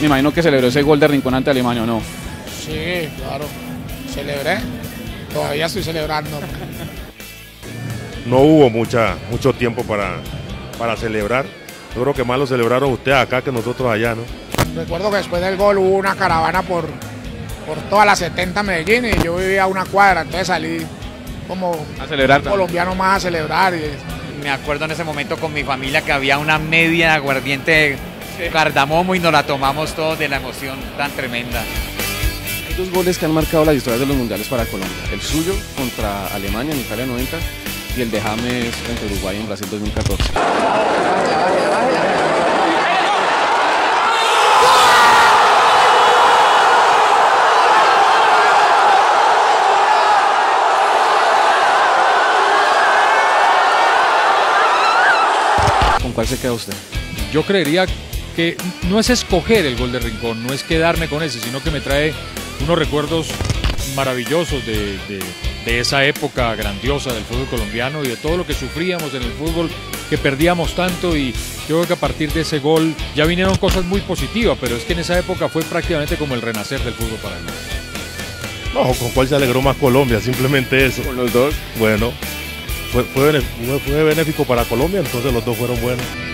Me imagino que celebró ese gol de Rincón ante Alemania, ¿o no? Sí, claro, celebré, todavía estoy celebrando. No hubo mucho tiempo para celebrar. Yo creo que más lo celebraron ustedes acá que nosotros allá, ¿no? Recuerdo que después del gol hubo una caravana por toda la 70 Medellín y yo vivía a una cuadra, entonces salí como A celebrar. un colombiano más a celebrar. Me acuerdo en ese momento con mi familia que había una media de aguardiente cardamomo y nos la tomamos todos de la emoción tan tremenda. Hay dos goles que han marcado las historias de los mundiales para Colombia. El suyo contra Alemania en Italia 90 y el de James frente a Uruguay en Brasil 2014. ¿Con cuál se queda usted? Yo creería que no es escoger el gol de Rincón, no es quedarme con ese, sino que me trae unos recuerdos maravillosos de esa época grandiosa del fútbol colombiano y de todo lo que sufríamos en el fútbol, que perdíamos tanto, y yo creo que a partir de ese gol ya vinieron cosas muy positivas, pero es que en esa época fue prácticamente como el renacer del fútbol para mí. No, ¿con cuál se alegró más Colombia? Simplemente eso. ¿Con los dos? Bueno, fue benéfico para Colombia, entonces los dos fueron buenos.